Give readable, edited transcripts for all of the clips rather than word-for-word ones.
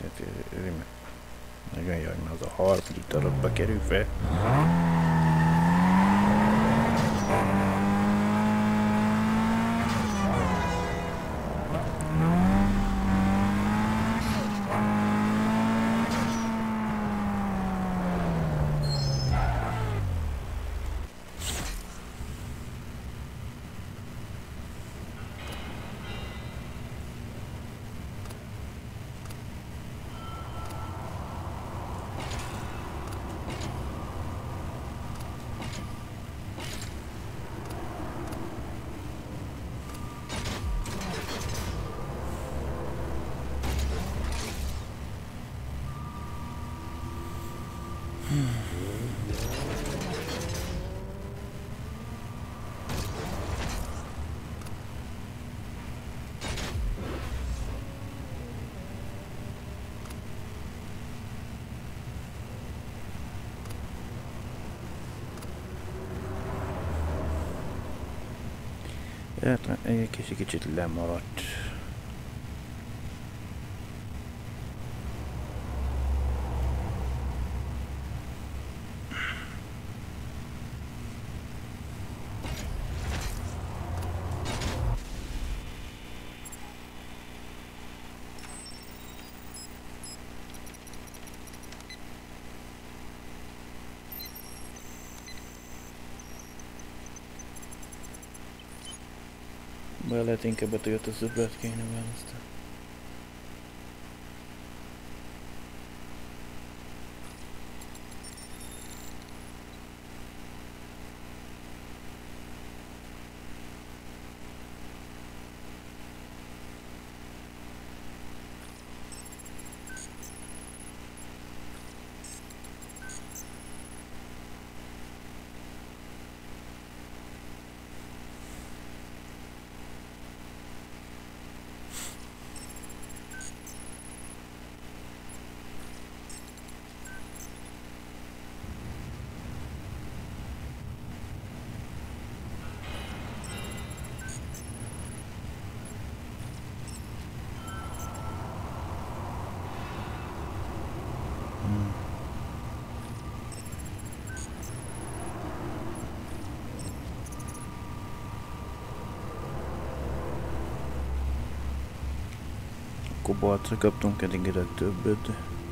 Tehát nagyon jaj, mert az a 3 literokba kerül fel. Hát egy kicsit lemaradt. Bár lehet inkább a Toyota Subrát kéne választani. Kobaltra kaptunk eddig a többet.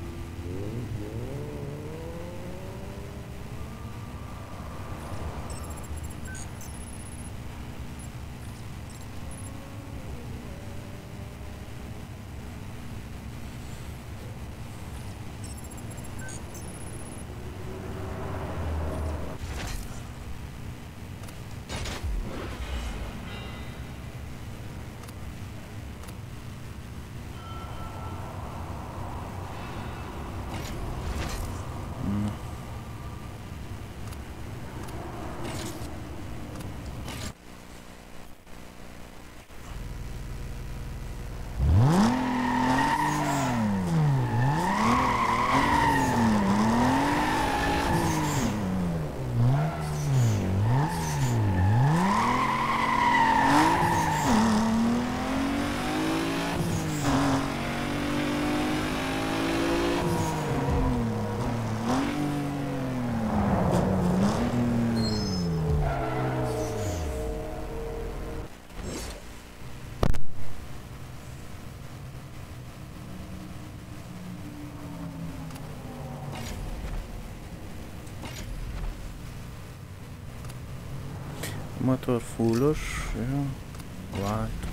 Motor fullos, ja, váltó.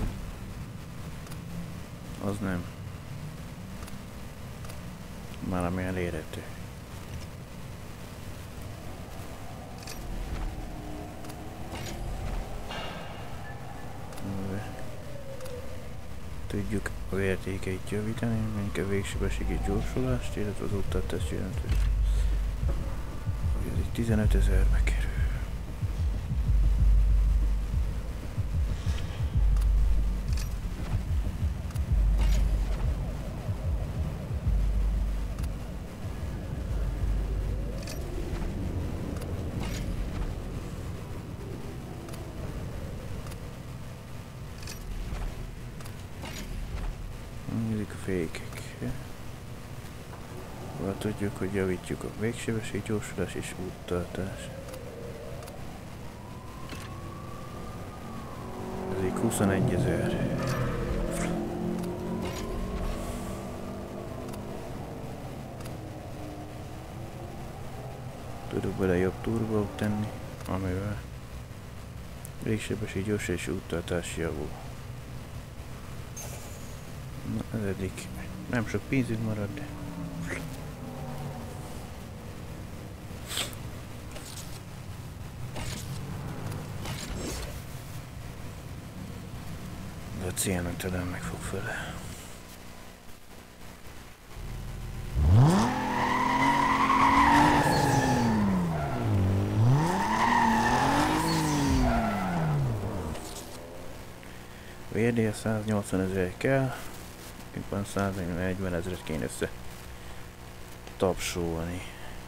Az nem. Már ami elérhető. Tudjuk az értékeit javítani, mondjuk a végsebességi gyorsulást, illetve az úttartást jelentő. Ez egy 15 000-be kerül. Nézzük a fékek. Szóval tudjuk, hogy javítjuk a végsebesség, gyorsulás és úttartás. Ez így 21 000. Tudok bele jobb turbót tenni, amivel végsebesség, gyorsulás és úttartás javul. Na, ez eddig nem sok pénzünk marad, de a célnak talán meg fog fele. VD 180 000 kell, van 140 000 kéne össze tapsolni.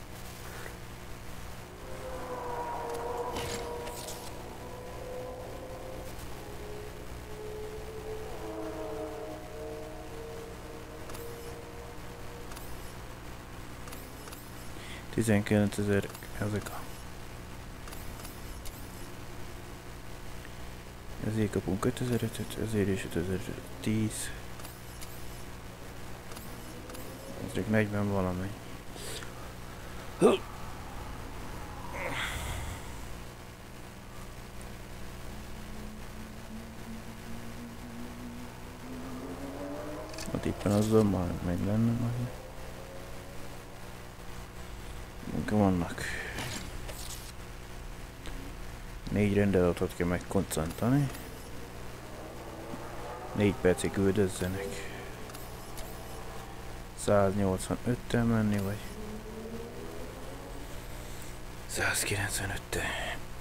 $19 000 ezek a... Ezért kapunk 5500, ezért is 5010. Ezek 40 valami. Hát éppen azzal már meg lenne majd. Vannak 4 rendeletet kell megkoncentrálni. 4 percig küldözzenek. 185-tel menni, vagy 195-tel.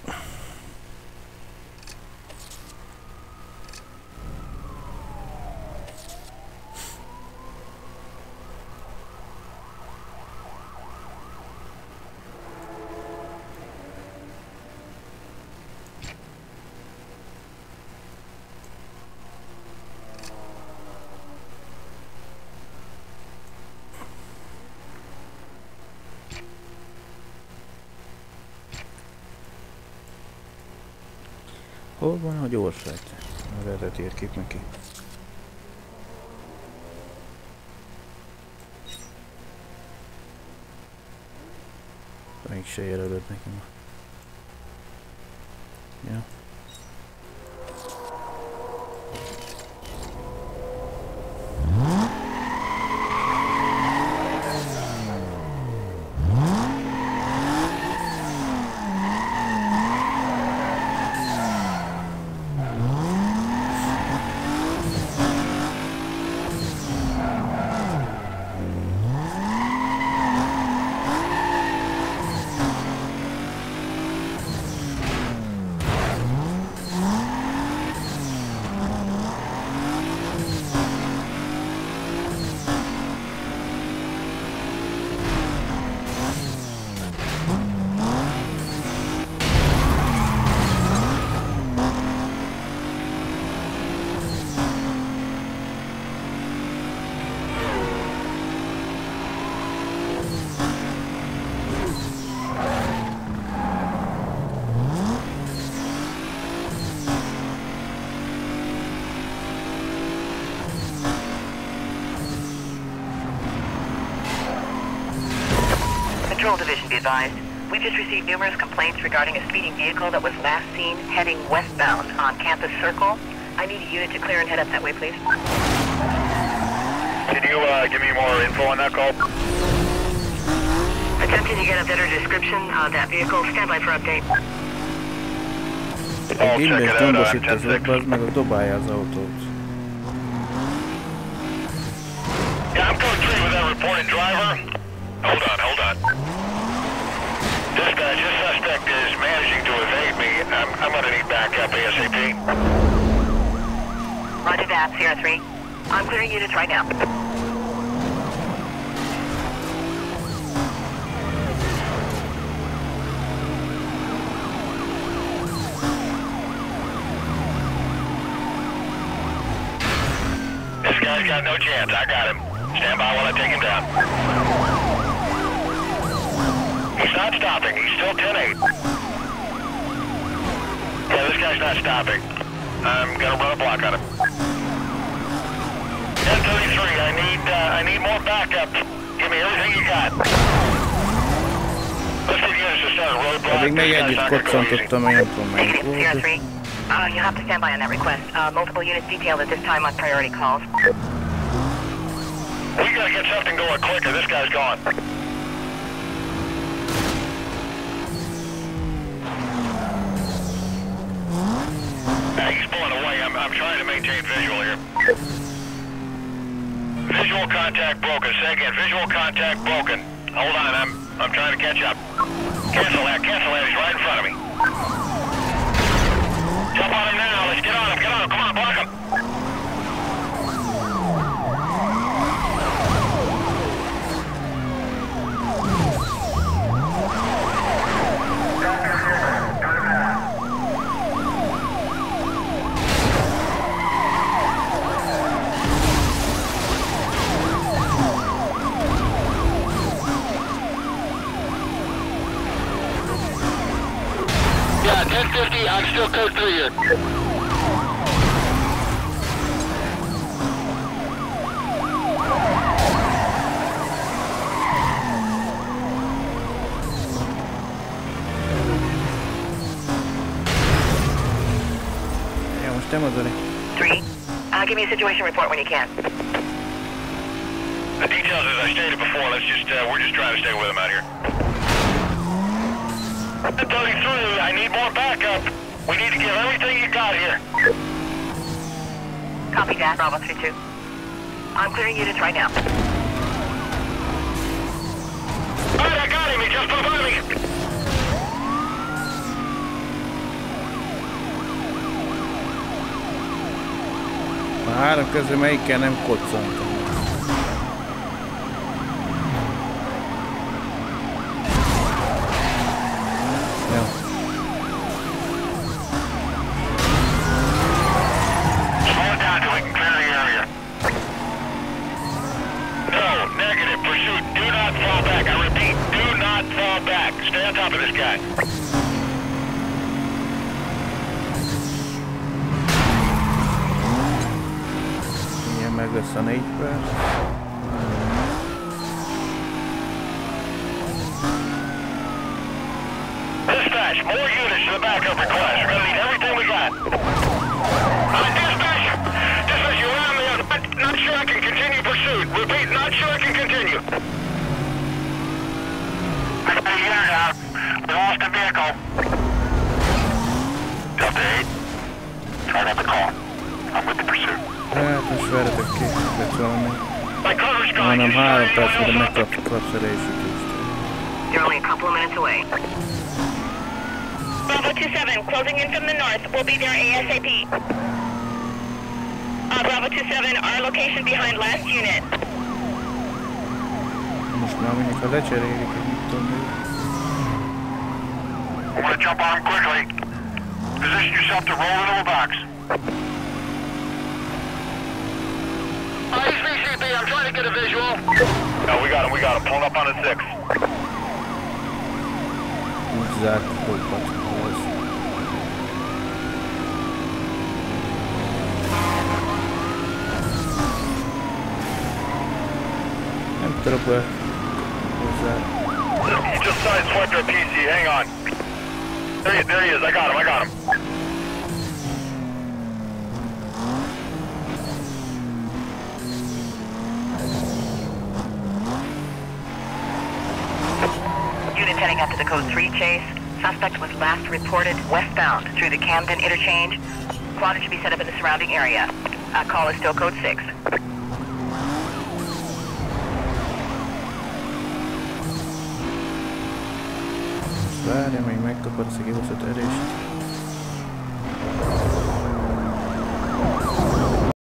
Hol van a gyorság? A eredet érkép neki. Még se jelölöd nekem. Ja. Control Division, be advised. We've just received numerous complaints regarding a speeding vehicle that was last seen heading westbound on Campus Circle. I need a unit to clear and head up that way, please. Can you give me more info on that call? Attempting to get a better description of that vehicle. Stand by for update. I'll check Minden it out tombosít az 10-6. az meg dobálja az autót. Yeah, I'm code 3 with that reported driver. Hold on. Dispatch, this suspect is managing to evade me. I'm gonna need backup ASAP. Roger that, Sierra 3. I'm clearing units right now. This guy's got no chance. I got him. Stand by while I take him down. not stopping. He's still 10-8. Yeah, this guy's not stopping. I'm gonna run a block on him. 1033, I need more backup. Give me everything you got. Let's see units to start a roadblock. Pedig még együtt koccantottam, hogy nem tudom melyik volt. Negative, Sierra 3. You'll have to stand by on that request. Multiple units detailed at this time on priority calls. We gotta get something going quicker. This guy's gone. He's pulling away. I'm trying to maintain visual here. Visual contact broken. Say again. Visual contact broken. Hold on. I'm trying to catch up. Cancel that. Cancel that. He's right in front of me. Jump on him now. Let's get on him. Get on him. Come on, block him. Yeah, 1050, I'm still code 3 here. Ja, most te mondani. 3. Give me a situation report when you can. The details, as I stated before, we're just trying to stay with him out here. 33, I need more backup. We need to get everything you got here. Copy that, Bravo 32. I'm clearing units right now. Alright, I got him. He just flew by me. A három közül melyikkel nem koccantam. Jó. Slow it down so we can clear the area. No, negative. Pursuit. Do not fall back. I repeat, do not fall back. Stay on top of this guy. Ilyen meg lesz a 4 perc. Dispatch, more units to the backup request. We're gonna need everything we got. Dispatch! Dispatch, you're around me. Not sure I can continue pursuit. Repeat, not sure I can continue. I got a unit out. We lost a vehicle. Delta 8. Start up the call. I'm with the pursuit. Hát most veretek ki, lett valami. My cover's gone. Hanem Can you 3 start perc, anyone mire else up? megkapsz a részütést. You're only a couple of minutes away. Bravo 27, closing in from the north. We'll be there ASAP. Bravo 27, our location behind last unit. Most már mondjuk, ha lecserélik, hogy mit tudom még. I want to jump on him quickly. Position yourself to roll into a box. He's VCP. I'm trying to get a visual. No, we got him. We got him. Pulling up on a 6. Úgy zárt dolgokat. Nem tudok be hozzá. He just sideswiped our PC. Hang on. There he is. I got him. I got him. Units heading up to the code 3 chase. Suspect was last reported westbound through the Camden interchange. Squad should be set up in the surrounding area. Call is still code 6. Várja, még megkapod a kibaszott erőst.